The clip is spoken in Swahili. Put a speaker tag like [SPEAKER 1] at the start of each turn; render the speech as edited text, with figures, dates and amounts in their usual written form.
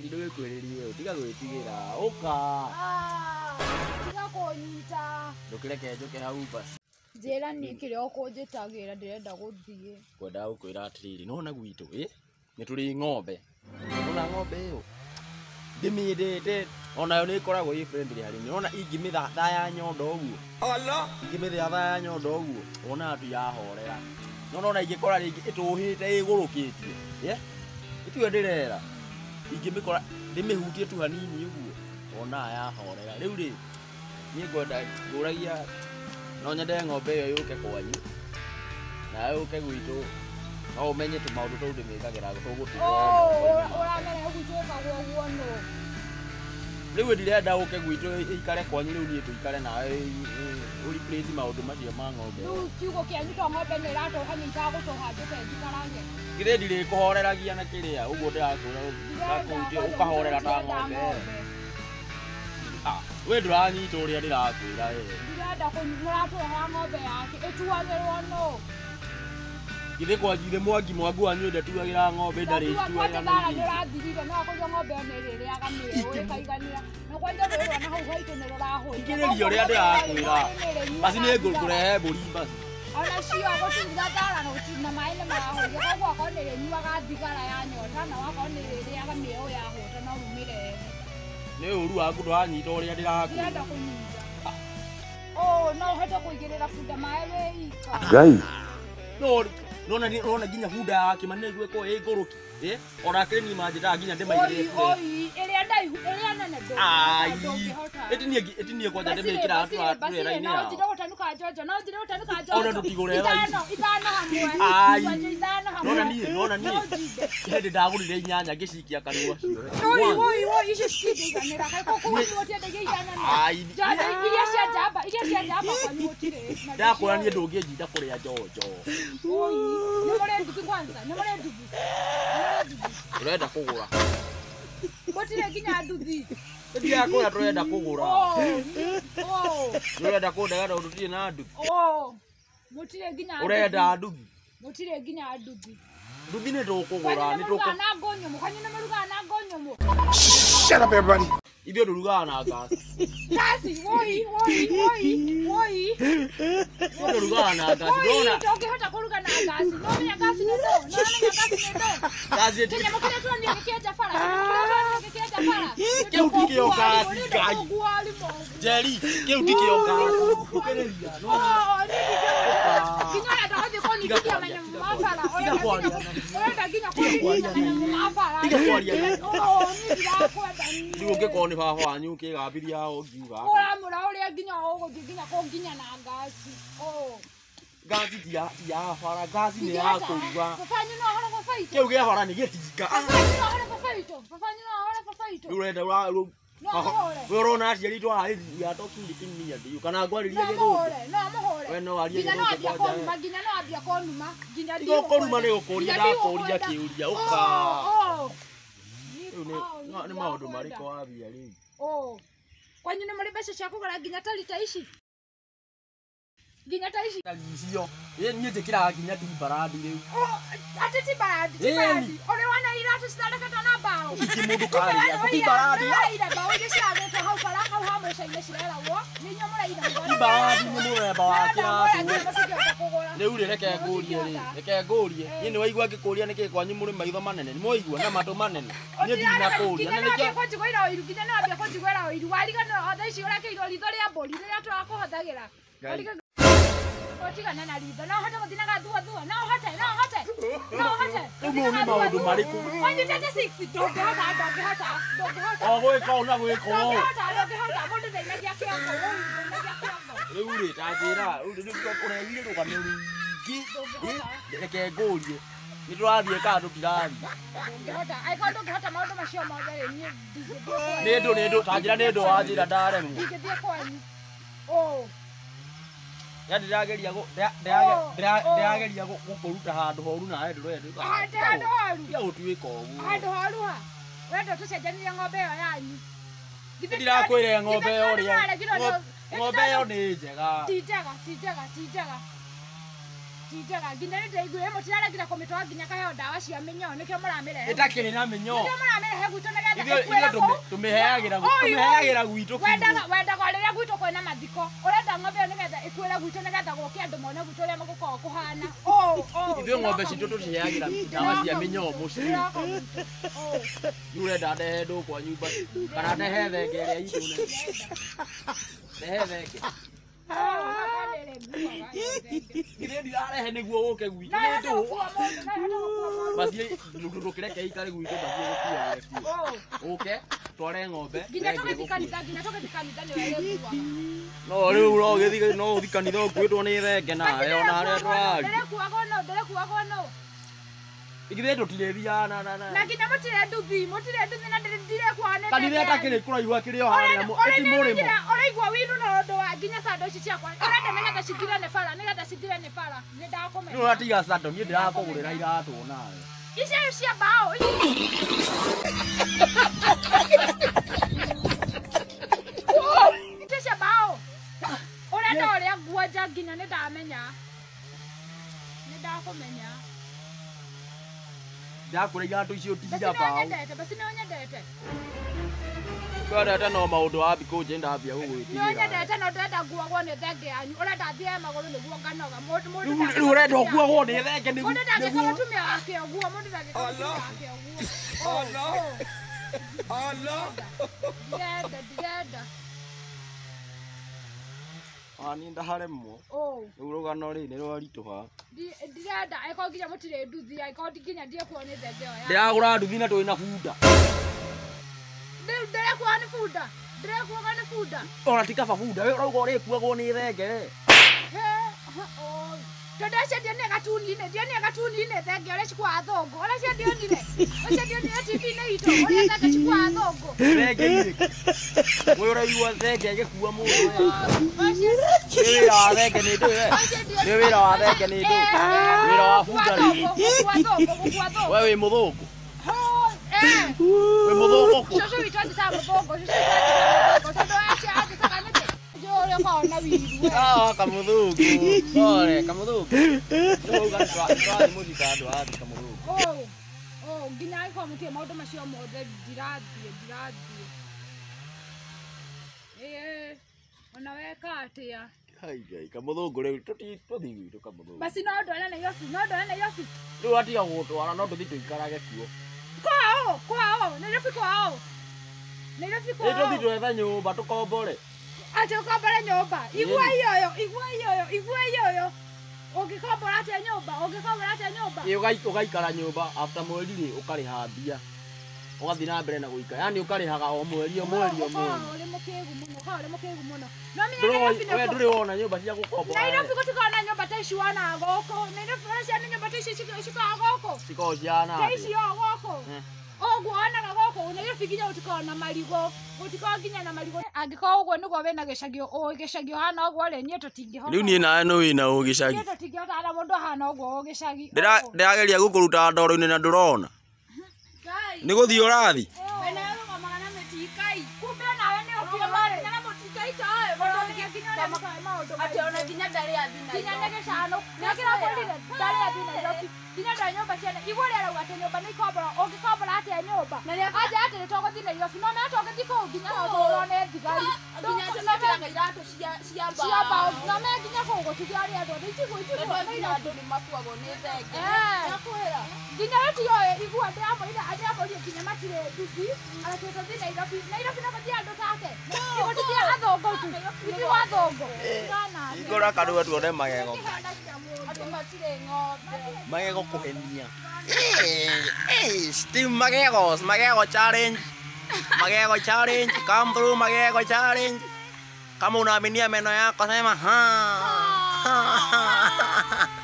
[SPEAKER 1] ndio kwelerio tiga gwitigira uka
[SPEAKER 2] tiga kunyita
[SPEAKER 1] ndukireke njuke hau basi
[SPEAKER 2] njira ni kire okunjitagira ndirenda guthie
[SPEAKER 1] kwenda gukwira atiriri nona gwitu ni turi ng'ombe ona ng'ombe yo ndimidete ona yo ni koragwo i friendly hari ni ona ingimitha ya nyondo uguo Allah ingimitha ya nyondo uguo ona atu yahorera nona ingikora ringi ituhite igurukitie itiwe ndirera ingimikora ndimihutie tu hanini uguo ona yahorera riu ri ni ngwenda nguragia no nyende ng'ombe yo yuke kwanyu na yuke gwitu no umenye tu maundu tu ndimikagira tugutuga
[SPEAKER 2] uramenya gutweka guo no
[SPEAKER 1] riu ndirenda uke gwitu ikare kwanyu riu ni tuikare nawe uri please maundu macio ma ng'ombe
[SPEAKER 2] riu kiugo kianyu to ng'ombe ni ratoha ni ntagutoha njuke njikarange
[SPEAKER 1] gire ndire kuhoreragia na kiria uguo ndirakwira ndakutie ukahorera ta ng'ombe we nduranyita uria ndirakwira
[SPEAKER 2] ndirenda kumuratoha ng'ombe yake ituagirwo no
[SPEAKER 1] githe kwanjire mwangu wanyu ndatuagira ng'ombe ndari
[SPEAKER 2] tuagira na ndirathirire no akujwa ng'ombe onere agamire ukaiganira no kwanja rero na hau haitu ni rurahoi
[SPEAKER 1] ikirerio ria ndirakwira basi ni ngukurehe mburi basi
[SPEAKER 2] ona cio gutinda thara no tina mai ni marahoi koguo akonere nyuaga thigara ya nyota na wakonere ria agamire uya hota no rumire
[SPEAKER 1] ni uru waku ndwanyita uria ndirakwira
[SPEAKER 2] ndenda kunyita no hote kuigirira bunda mai we ika
[SPEAKER 1] gai nona ginya bunda yake manne gweko nguruki ona keni manjita ginya ndimaigire
[SPEAKER 2] oi iria ndaihu iria nene ndo
[SPEAKER 1] etinie kwanja ndimikira atu atwera-ini yao
[SPEAKER 2] no njira gutanuka jojo no njira gutanuka jojo
[SPEAKER 1] ona tutigure
[SPEAKER 2] ithano hamwe
[SPEAKER 1] nona nie hindi ndagurire inyanya ngicikia kanua cio
[SPEAKER 2] oi icio citindiganira kaiko kuwa tiendagia inyanya iria cia njamba kwanyu gutire
[SPEAKER 1] ndakwira nie ndunginjinda kuria jojo
[SPEAKER 2] oi ni muri nduki kwanza ni muri nduki
[SPEAKER 1] urenda kugura
[SPEAKER 2] mutire ginya nduthi
[SPEAKER 1] ndia kwira turenda kugura urenda kundaga undu tire na nduthi
[SPEAKER 2] mutire ginya
[SPEAKER 1] urenda nduthi
[SPEAKER 2] mutire ginya nduthi
[SPEAKER 1] nduthi ni tukugura ni tuku
[SPEAKER 2] na ngonyo mukanyu na maruga na ngonyo
[SPEAKER 1] shut up everybody ithio nduruga na gasi
[SPEAKER 2] woi
[SPEAKER 1] nduruga na gasi ndona
[SPEAKER 2] tongihota kuruga na gasi no menya gasi ni ndo
[SPEAKER 1] gasi
[SPEAKER 2] tenya mukire tu ni kienja fara
[SPEAKER 1] kiutikio gasi gai Jerry kiutikio gasi kukereria no
[SPEAKER 2] kinyara ndaje ko ni kikia menya mafara orenda ginya ko ni mafara
[SPEAKER 1] tiga kwaria
[SPEAKER 2] ni ndirakwenda
[SPEAKER 1] ni ungikoni baba wanyu kigambiria ungiuga
[SPEAKER 2] uramura uria ginya uguthi ginya ko ginya na gasi
[SPEAKER 1] gasi ya fara gasi ni ya kuruga
[SPEAKER 2] bafanyu no hora bafaito
[SPEAKER 1] kiu gia fara ni gitinga
[SPEAKER 2] bafanyu no hora bafaito
[SPEAKER 1] urenda we urona aciari twara ya toki kinyia ndiyo kana ngwaririe githungu
[SPEAKER 2] no muhore
[SPEAKER 1] we no arie githungu
[SPEAKER 2] ginya no ambia konuma ginya
[SPEAKER 1] ndiyo konuma ni gukuria ndakuria kiuria uka ni maundu mariko wabia ri
[SPEAKER 2] kwanyu ni muri mbeca cia kugura ginya talita ici ginya ta ici
[SPEAKER 1] icio nie njikira ginya timbaradi riu
[SPEAKER 2] ati timbaradi ore wana iratu cithondeketwo na mbao
[SPEAKER 1] iki mundu kari timbaradi
[SPEAKER 2] ira mbao iria ciragĩtwo hau bara hau hamwe-inĩ cireragwo nĩ inyuĩ mũraina
[SPEAKER 1] timbaradi nĩ mũthemba wa kĩratũ rĩu reke ngũrie niĩ nĩ waigua ngĩkũria nĩkĩ kwanyu mũrĩ maitho manene nĩ mwaigua na matũ manene niĩ ndinakũria na nĩkĩo
[SPEAKER 2] kũnjigũĩra ũiru nginya no ambia kũnjigũĩra ũiru wariganĩrwo thaa ici ũrekĩirwo ritho rĩa mbũri rĩrĩa tũrakũhũthagĩra otigana na ritho no hote gũthiĩ na gathuathua no hote
[SPEAKER 1] ũguo nĩ maũndũ marĩkũ
[SPEAKER 2] wanyitĩte 6 ndũngĩhota
[SPEAKER 1] o gwĩka ũũ na gwĩka ũũ
[SPEAKER 2] ndũngĩhota mũndũ ndainagia kĩongo
[SPEAKER 1] rĩu rĩ ta njĩra ũrehire rũgano rũingĩ reke ngũrie nĩ tũrathiĩ kana tũtirathiĩ
[SPEAKER 2] angĩkorwo ndũngĩhota maũndũ macio mothe rĩ niĩ
[SPEAKER 1] nĩ ndũ ta njĩra nĩ ndũ wa njĩra ndaremwo
[SPEAKER 2] ndingĩthiĩ kwanyu
[SPEAKER 1] ya ndirageria gũkũruta handũ horu nawe ndũrenda
[SPEAKER 2] handũ horu
[SPEAKER 1] ya gũtuĩka ũguo
[SPEAKER 2] handũ horu ha wenda tũcenjanirie ng'ombe ĩyo yanyu
[SPEAKER 1] ndirakwĩre ng'ombe ĩyo ũrĩa ng'ombe ĩyo nĩ njega
[SPEAKER 2] ti njega Tijega nginya nĩ ndaiguire mũtiraregire kũmĩtwara nginya kaheo ndawa cia mĩnyoo nĩkĩo mũramĩrehe.
[SPEAKER 1] Ĩtakĩrĩ na mĩnyoo.
[SPEAKER 2] Nĩkĩo mũramĩrehe gwitũ nĩgetha ĩkuĩre kũu.
[SPEAKER 1] Tũmĩheagĩra gwitũ.
[SPEAKER 2] Wendaga rĩrĩa gwitũ kwĩna mathiko. Ũrenda ng'ombe ĩyo nĩgetha ĩkuĩre gwitũ nĩgetha gũũke andũ mone gwitũ ũrĩa mũgũkorwo kũhana.
[SPEAKER 1] Ithuĩ ng'ombe citũ tũciheagĩra ndawa cia mĩnyoo mũciĩ. Rĩu ũrenda ndehe ndũkwa nyumba kana ndehe thenge ĩrĩa itũ nene. Ndehe thenge. Githĩ ndirarehe nĩguo ũke gwitũ nĩ ndũ. Basi ndũkĩreke ikare gwitũ basi gũkuagĩre. Ũke tware ng'ombe.
[SPEAKER 2] Nginya tũgĩthiĩ kanitha nĩwe rĩkuaga.
[SPEAKER 1] No rĩu no ũthiĩ kanitha ũkuĩtwo nĩ thenge nawe ona harĩa tũrari.
[SPEAKER 2] Ndĩrekuagwo no.
[SPEAKER 1] Githĩ tũtirĩthiaga
[SPEAKER 2] na nginya mũtire nduthi na ndirekuaga nĩ
[SPEAKER 1] kanitha ĩtakĩrĩ kũraihu akĩrĩ o harĩa mũrĩmo.
[SPEAKER 2] Ũraigua winu na ũndũ wa nginya sando ici ciakwa ũrenda nĩgetha cithire nĩ bara nĩ ndakũmenya.
[SPEAKER 1] Nĩ ũratiga sando niĩ ndĩrakũgũrĩra iratũ nawe.
[SPEAKER 2] Icio cia mbaũ. Icio cia mbaũ. Ũrenda ũrĩa nguonja nginya nĩ ndamenya. Nĩ ndakũmenya.
[SPEAKER 1] Ndakũrĩa iratũ icio tigira mbaũ.
[SPEAKER 2] Basi nĩ nyendete.
[SPEAKER 1] Kwendete no maũndũ wa thikũ nje ndambia gũgwĩtigĩra.
[SPEAKER 2] Nĩ nyendete no ndĩrenda nguagwo nĩ thenge yanyu. Ũrenda thiĩ magũrũ nĩguo nganoga.
[SPEAKER 1] Rĩu ũrenda nguagwo nĩ thenge nĩguo.
[SPEAKER 2] Mũndũ ndangĩka mũtumia wake ũguo. Mũndũ ndangĩka mũtumia wake ũguo. Ndirenda.
[SPEAKER 1] Niĩ ndaharemwo. Rĩu rũgano rĩrĩ nĩ rwaritũha.
[SPEAKER 2] Ndirenda angĩkorwo nginya mũtirĩ nduthi angĩkorwo nginya ndiekuo nĩ thenge ĩyo.
[SPEAKER 1] Ndĩragũra nduthi na tũrĩ na bunda.
[SPEAKER 2] Ndĩrekuaga nĩ bunda.
[SPEAKER 1] Ona ti kaba bunda we ũrauga ũrĩkuagwo nĩ thenge.
[SPEAKER 2] Tondũ nĩ gatuni-inĩ thenge ũrĩa cikuaga thũngũ. Ũrĩa ciendionire TV-inĩ itũ ũrĩa thenge cikuaga thũngũ.
[SPEAKER 1] Thenge-inĩ. We ũraigua thenge ĩgĩkua mũndũ ũyũ. Nĩ wĩra wa thenge nĩ ndũ we. Wĩra wa bunda rĩ.
[SPEAKER 2] Gũkua thũngũ.
[SPEAKER 1] We wĩ mũthũngũ. Wĩ mũthũngũ kũ?
[SPEAKER 2] Cũcũ witũ anjĩtaga mũthũngũ. Tondũ acio anjĩtaga nĩkĩ? Ũrĩa ũkoragwo na wiru we.
[SPEAKER 1] Kamũthũngũ. Ore kamũthũngũ. Ndũrauga nĩtwathiĩ mũthika andũ athiĩ kamũthũngũ.
[SPEAKER 2] Nginya angĩkorwo mũtirĩ maũndũ macio mothe ndirathiĩ. Ona weka atĩa?
[SPEAKER 1] Ngai kamũthũngũ rĩu tũthiĩ gwitũ kamũthũngũ.
[SPEAKER 2] Basi no ndware Nairobi.
[SPEAKER 1] Rĩu atiga gũtwara no tũthiĩ tũikarage kuo.
[SPEAKER 2] Kwao. Nairobi kwao.
[SPEAKER 1] Tũthiĩ twetha nyũmba tũkombore.
[SPEAKER 2] Acha ukombora nyumba. Igua hiyo. Ũngĩkombora atĩa nyũmba?
[SPEAKER 1] Ũgaikara nyũmba after mweri rĩ ũkarĩha mbia. Ũgathiĩ na mbere na gũikara. Yaani ũkarĩhaga o mweri.
[SPEAKER 2] Ũrĩ mũkĩgu mũno. No menya
[SPEAKER 1] we ndũrĩ wona nyũmba cia gũkombora.
[SPEAKER 2] Nairobi gũtikoragwo na nyũmba ta ici wona gũkũ. Nairobi wona nyũmba ta ici cikoragwo gũkũ.
[SPEAKER 1] Cikoragwo ciana.
[SPEAKER 2] Ta ici gũkũ. Oguo onaga gũkũ Nairobi nginya gũtikoragwo na marigũ. Gũtikoragwo nginya na marigũ. Angĩkorwo ũguo nĩguo wĩna gĩcagi hana ũguo rĩ niĩ tũtingĩhota.
[SPEAKER 1] Rĩu niĩ nawe nĩ wĩna ũgĩcagi.
[SPEAKER 2] Niĩ tũtingĩhota na mũndũ hana ũguo ũgĩcagi.
[SPEAKER 1] Ndĩrageria gũkũruta ndoro-inĩ na ndũrona. Nĩ gũthiĩ ũrathiĩ.
[SPEAKER 2] Wena ũrũgamaga na mĩtikai. Kumbe nawe nĩ ũkĩmarĩ. Na mũtikai ta ũyũ. Ati ona nginya ndarĩ athina. Nginya nĩ gĩcano. Nĩ kĩrakorire ndarĩ athina Nairobi. Nginya ndarĩ nyũmba ciana. Igũrũ rĩarauga atĩ nyũmba nĩ ikombora. Ũngĩkombora atĩa nyũmba? Aja atĩ nĩtũgũthiĩ Nairobi. No mena tũgũthiĩ kũu nginya no tũhũrwo nĩ thigari. Nginya tũmekĩraga iratũ cia mbaũ. No me nginya kũu gũtigia arĩa andũ. Ndigũ. Nginya andũ nĩ makuagwo nĩ thenge. Nakwĩra. Nginya tioĩ igua ndĩramũrire nginya matirĩ nduthi. Areke tũthiĩ Nairobi. Nairobi no gũthiĩ andũ take. Gũthiĩ athũngũ tu. Ithuĩ athũngũ.
[SPEAKER 1] Ngora kanua tuone magego.
[SPEAKER 2] Andũ matirĩ ng'ombe.
[SPEAKER 1] Magego kũhenia. Steam magego challenge. Come through magego challenge. Kama unaaminia meno yako sema ha.